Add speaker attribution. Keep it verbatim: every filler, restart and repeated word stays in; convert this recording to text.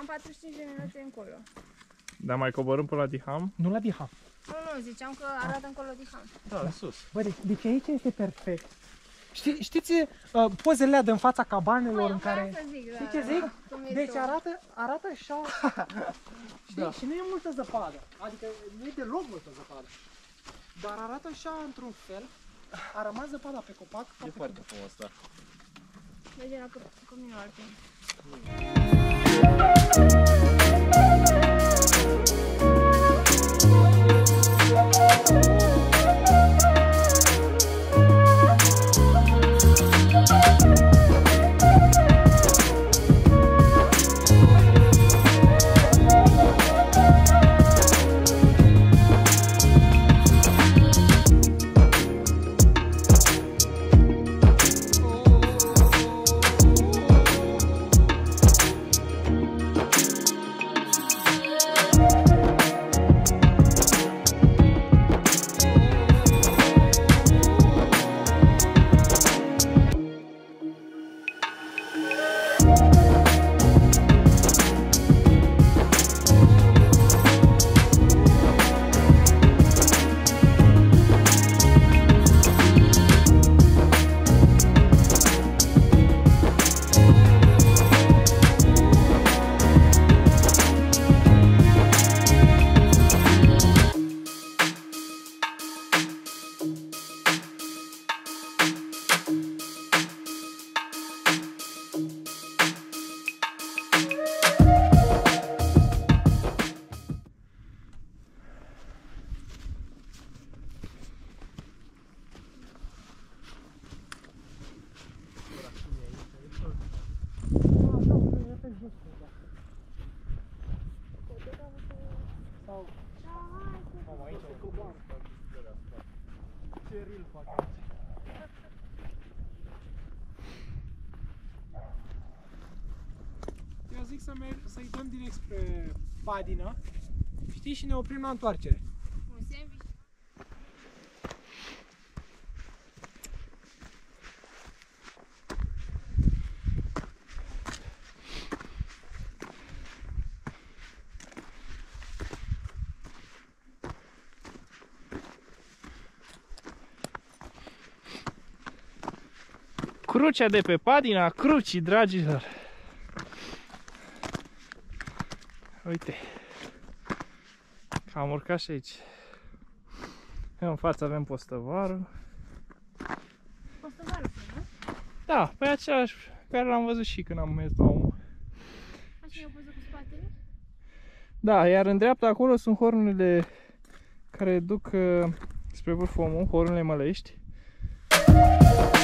Speaker 1: patruzeci și cinci de minute încolo.
Speaker 2: Dar mai coborâm până la Diham?
Speaker 3: Nu la Diham.
Speaker 1: Nu, nu, ziceam că arată încolo Diham.
Speaker 2: Da, în sus.
Speaker 3: Bă, deci, deci aici este perfect. Știi, știți uh, pozele de în fața cabanelor în care...
Speaker 1: Să zic,
Speaker 3: Știi
Speaker 1: da,
Speaker 3: ce zic? Deci
Speaker 1: tu.
Speaker 3: arată, arată așa. Știi?
Speaker 2: Da.
Speaker 3: Și nu e multă zăpadă. Adică nu e deloc multă zăpadă. Dar arată așa într-un fel. A rămas zăpada pe copac.
Speaker 2: E foarte frumos, da.
Speaker 1: Mergem la căminul alpin.
Speaker 3: Eu zic să merg, să-i dăm direct spre Padina, știi, și ne oprim la întoarcere.
Speaker 1: Un sandwich.
Speaker 2: Crucea de pe Padina Crucii, dragilor! Uite! Am urcat și aici. În față avem postăvarul.
Speaker 1: Postăvarul, nu?
Speaker 2: Da, pe același care l-am văzut și când am mers la omul.
Speaker 1: Așa mi-au pus cu spatele?
Speaker 2: Da, iar în dreapta acolo sunt hornurile care duc uh, spre vârful omul, hornurile mălești.